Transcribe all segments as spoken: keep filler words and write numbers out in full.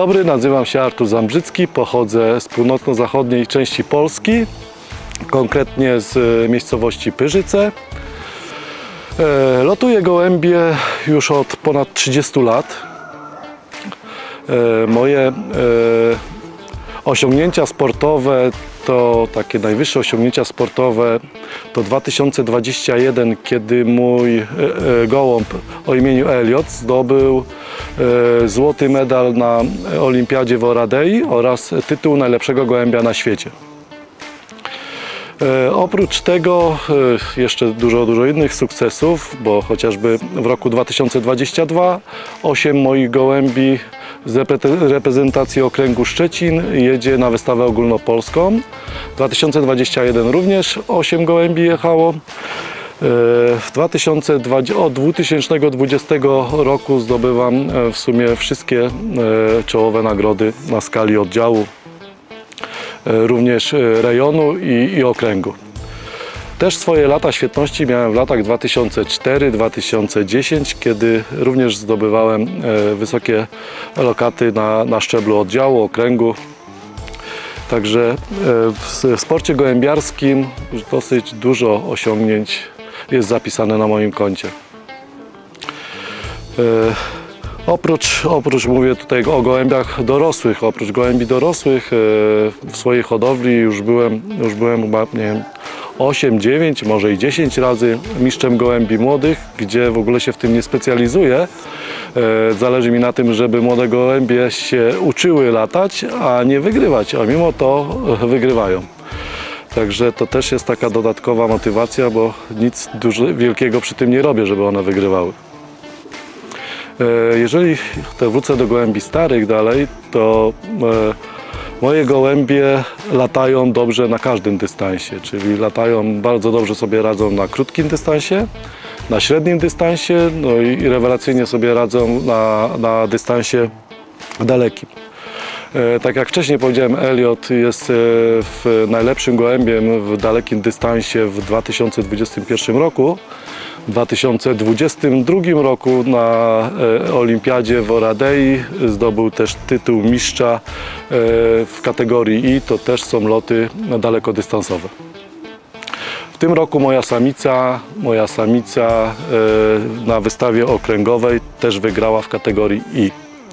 dobry, nazywam się Artur Zambrzycki, pochodzę z północno-zachodniej części Polski, konkretnie z miejscowości Pyrzyce. Lotuję gołębie już od ponad trzydziestu lat. Moje osiągnięcia sportowe to takie najwyższe osiągnięcia sportowe to dwa tysiące dwudziesty pierwszy, kiedy mój gołąb o imieniu Elliot zdobył złoty medal na olimpiadzie w Oradei oraz tytuł najlepszego gołębia na świecie. Oprócz tego jeszcze dużo, dużo innych sukcesów, bo chociażby w roku dwa tysiące dwudziestym drugim osiem moich gołębi z reprezentacji okręgu Szczecin jedzie na wystawę ogólnopolską. W dwa tysiące dwudziestym pierwszym również osiem gołębi jechało. W dwa tysiące dwudziestym, od dwa tysiące dwudziestego roku zdobywam w sumie wszystkie czołowe nagrody na skali oddziału, również rejonu i, i okręgu. Też swoje lata świetności miałem w latach dwa tysiące czwarty do dwa tysiące dziesiątego, kiedy również zdobywałem wysokie lokaty na, na szczeblu oddziału, okręgu. Także w sporcie gołębiarskim dosyć dużo osiągnięć jest zapisane na moim koncie. Oprócz, oprócz mówię tutaj o gołębiach dorosłych, oprócz gołębi dorosłych w swojej hodowli już byłem, już byłem chyba, nie wiem, osiem, dziewięć, może i dziesięć razy mistrzem gołębi młodych, gdzie w ogóle się w tym nie specjalizuję. Zależy mi na tym, żeby młode gołębie się uczyły latać, a nie wygrywać, a mimo to wygrywają. Także to też jest taka dodatkowa motywacja, bo nic dużo, wielkiego przy tym nie robię, żeby one wygrywały. Jeżeli to wrócę do gołębi starych dalej, to moje gołębie latają dobrze na każdym dystansie, czyli latają, bardzo dobrze sobie radzą na krótkim dystansie, na średnim dystansie, no i rewelacyjnie sobie radzą na, na dystansie dalekim. Tak jak wcześniej powiedziałem, Elliot jest w najlepszym gołębiem w dalekim dystansie w dwa tysiące dwudziestym pierwszym roku. W dwa tysiące dwudziestym drugim roku na olimpiadzie w Oradei zdobył też tytuł mistrza w kategorii I, to też są loty dalekodystansowe. W tym roku moja samica, moja samica na wystawie okręgowej też wygrała w kategorii I.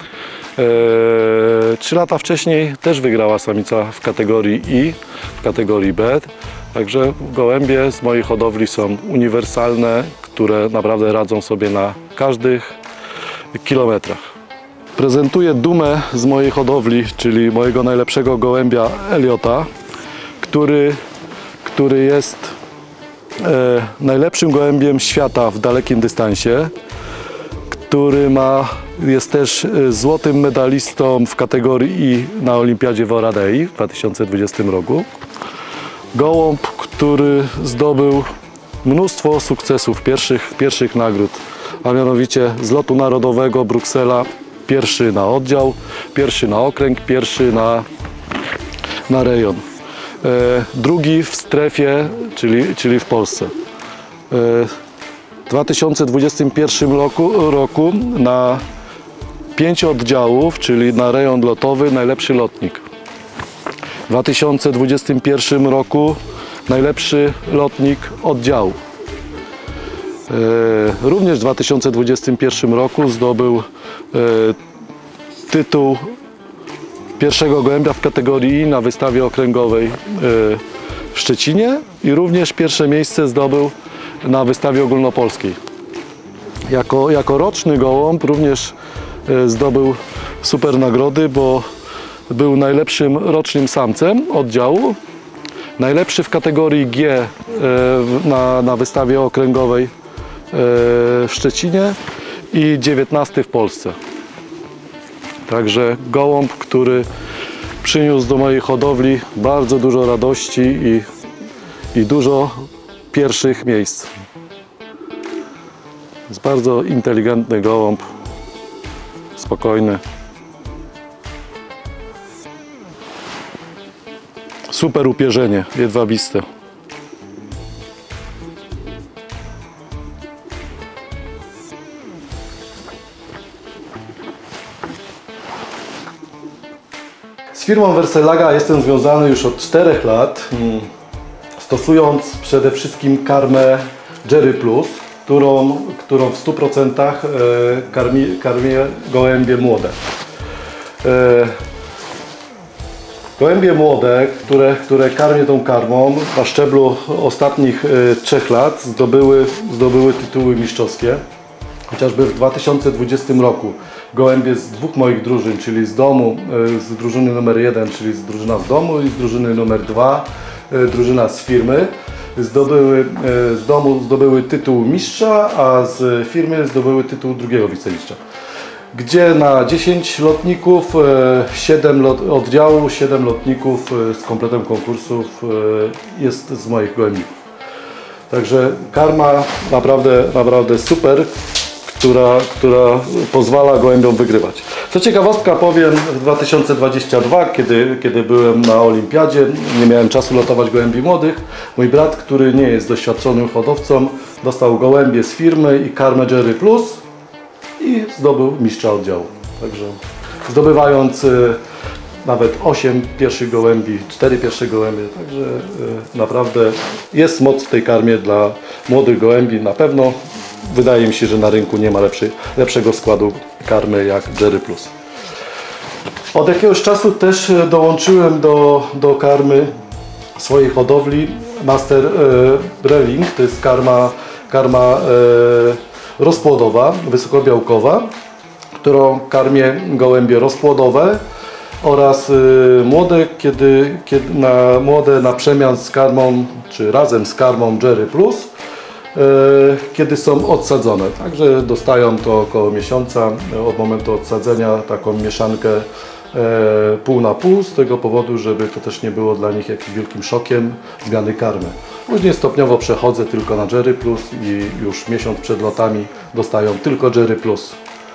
Trzy lata wcześniej też wygrała samica w kategorii I, w kategorii B. Także gołębie z mojej hodowli są uniwersalne, które naprawdę radzą sobie na każdych kilometrach. Prezentuję dumę z mojej hodowli, czyli mojego najlepszego gołębia Elliota, który, który jest e, najlepszym gołębiem świata w dalekim dystansie, który ma, jest też złotym medalistą w kategorii I na olimpiadzie w Oradei w dwa tysiące dwudziestym roku. Gołąb, który zdobył mnóstwo sukcesów, pierwszych, pierwszych nagród, a mianowicie z lotu narodowego Bruksela, pierwszy na oddział, pierwszy na okręg, pierwszy na, na rejon, e, drugi w strefie, czyli, czyli w Polsce. E, w dwa tysiące dwudziestym pierwszym roku, roku na pięć oddziałów, czyli na rejon lotowy, najlepszy lotnik. W dwa tysiące dwudziestym pierwszym roku najlepszy lotnik oddziału. E, również w dwa tysiące dwudziestym pierwszym roku zdobył e, tytuł pierwszego gołębia w kategorii I na wystawie okręgowej e, w Szczecinie i również pierwsze miejsce zdobył na wystawie ogólnopolskiej. Jako, jako roczny gołąb również e, zdobył super nagrody, bo był najlepszym rocznym samcem oddziału, najlepszy w kategorii G na, na wystawie okręgowej w Szczecinie i dziewiętnasty w Polsce. Także gołąb, który przyniósł do mojej hodowli bardzo dużo radości i, i dużo pierwszych miejsc. Jest bardzo inteligentny gołąb, spokojny. Super upierzenie, jedwabiste. firmą Versellaga jestem związany już od czterech lat, stosując przede wszystkim karmę Jerry Plus, którą, którą w stu procentach karmi, karmię gołębie młode. Gołębie młode, które, które karmię tą karmą na szczeblu ostatnich trzech lat zdobyły, zdobyły tytuły mistrzowskie. Chociażby w dwa tysiące dwudziestym roku gołębie z dwóch moich drużyn, czyli z domu, z drużyny numer jeden, czyli z drużyna z domu i z drużyny numer dwa, drużyna z firmy, zdobyły, z domu zdobyły tytuł mistrza, a z firmy zdobyły tytuł drugiego wicemistrza. Gdzie na dziesięć lotników, siedem lot, oddziału, siedem lotników z kompletem konkursów jest z moich gołębników. Także karma naprawdę, naprawdę super, która, która pozwala gołębiom wygrywać. Co ciekawostka powiem, w dwa tysiące dwudziestym drugim, kiedy, kiedy byłem na olimpiadzie, nie miałem czasu lotować gołębi młodych, mój brat, który nie jest doświadczonym hodowcą, dostał gołębie z firmy i karmę Jerry Plus i zdobył mistrza oddziału. Także zdobywając y, nawet osiem pierwszych gołębi, cztery pierwsze gołębie, także y, naprawdę jest moc w tej karmie dla młodych gołębi. Na pewno wydaje mi się, że na rynku nie ma lepszy, lepszego składu karmy jak Jerry Plus. Od jakiegoś czasu też dołączyłem do, do karmy swojej hodowli Master y, Breling, to jest karma, karma y, rozpłodowa, wysokobiałkowa, którą karmię gołębie rozpłodowe oraz y, młode, kiedy, kiedy na, młode na przemian z karmą, czy razem z karmą Jerry Plus, y, kiedy są odsadzone. Także dostają to około miesiąca od momentu odsadzenia taką mieszankę y, pół na pół, z tego powodu, żeby to też nie było dla nich jakimś wielkim szokiem zmiany karmy. Później stopniowo przechodzę tylko na Jerry Plus i już miesiąc przed lotami dostają tylko Jerry Plus.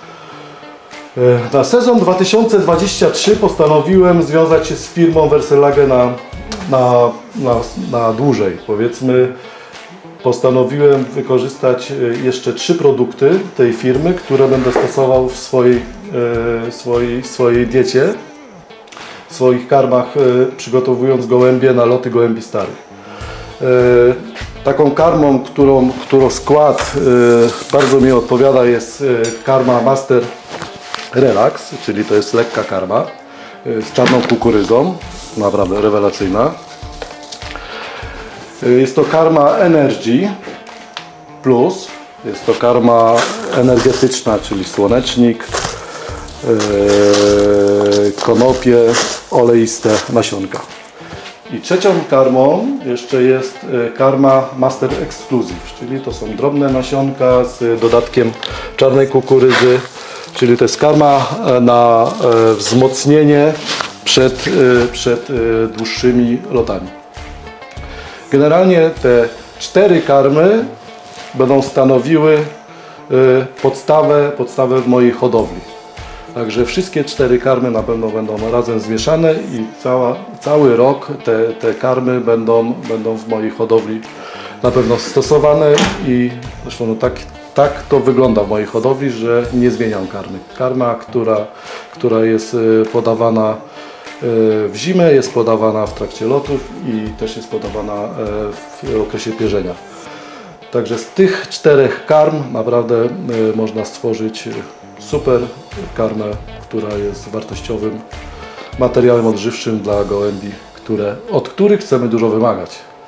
Na sezon dwa tysiące dwudziesty trzeci postanowiłem związać się z firmą Versellaga na, na, na, na dłużej. Powiedzmy, postanowiłem wykorzystać jeszcze trzy produkty tej firmy, które będę stosował w swojej, swojej, swojej diecie, w swoich karmach, przygotowując gołębie na loty gołębi starych. Taką karmą, którą, którą skład bardzo mi odpowiada, jest karma Master Relax, czyli to jest lekka karma z czarną kukurydzą, naprawdę rewelacyjna. Jest to karma Energy Plus, jest to karma energetyczna, czyli słonecznik, konopie, oleiste nasionka. I trzecią karmą jeszcze jest karma Master Exclusive, czyli to są drobne nasionka z dodatkiem czarnej kukurydzy, czyli to jest karma na wzmocnienie przed, przed dłuższymi lotami. Generalnie te cztery karmy będą stanowiły podstawę, podstawę w mojej hodowli. Także wszystkie cztery karmy na pewno będą razem zmieszane i cała, cały rok te, te karmy będą, będą w mojej hodowli na pewno stosowane i zresztą no tak, tak to wygląda w mojej hodowli, że nie zmieniam karmy. Karma, która, która jest podawana w zimę, jest podawana w trakcie lotów i też jest podawana w okresie pierzenia. Także z tych czterech karm naprawdę można stworzyć super karmę, która jest wartościowym materiałem odżywczym dla gołębi, które, od których chcemy dużo wymagać.